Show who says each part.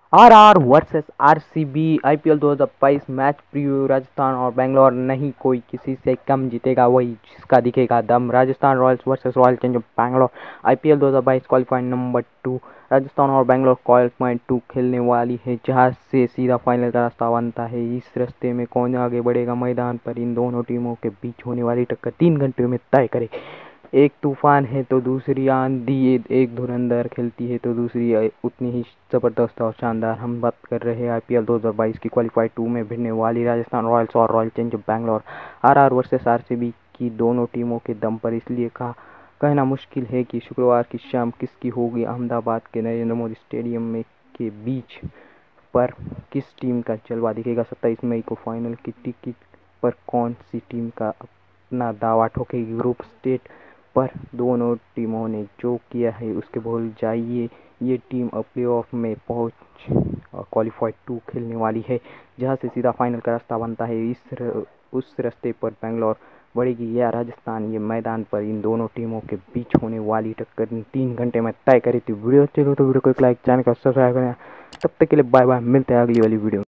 Speaker 1: RR versus RCB IPL 2022 match preview. Rajasthan और बेंगलोर, नहीं कोई किसी से कम जीतेगा, वही जिसका दिखेगा दम। Rajasthan Royals versus Royal Challengers Bangalore IPL 2022 qualifying number 2। Rajasthan और बेंगलोर क्वालिफाइंग 2 खेलने वाली है, जहां से सीधा फाइनल का रास्ता बनता है। इस रास्ते में कौन आगे बढ़ेगा, मैदान पर इन दोनों टीमों के बीच होने वाली टक्कर 3 घंटे में तय करे। एक तूफान है तो दूसरी आंधी, एक धुरंधर खेलती है तो दूसरी उतनी ही ज़बरदस्त और शानदार। हम बात कर रहे हैं आईपीएल 2022 की क्वालिफाई 2 में भिड़ने वाली राजस्थान रॉयल्स और Royal Challengers Bangalore RR versus RCB की दोनों टीमों के दम पर। इसलिए कहना मुश्किल है कि शुक्रवार की शाम किसकी होगी। अहमदाबाद के नरेंद्र मोदी स्टेडियम में के बीच पर किस टीम का जलवा दिखेगा। 27 मई को फाइनल की टिकट पर कौन सी टीम का अपना दावा ठोकेगी। ग्रुप स्टेज पर दोनों टीमों ने जो किया है उसके भूल जाइए। ये टीम अब प्लेऑफ में पहुंच क्वालिफाइड 2 खेलने वाली है, जहां से सीधा फाइनल का रास्ता बनता है। उस रास्ते पर बेंगलोर बढ़ेगी या राजस्थान, ये मैदान पर इन दोनों टीमों के बीच होने वाली टक्कर 3 घंटे में तय करी थी। वीडियो अच्छी हो तो वीडियो को एक लाइक, चैनल को सब्सक्राइब करें। तब तक के लिए बाय बाय, मिलते हैं अगली वाली वीडियो।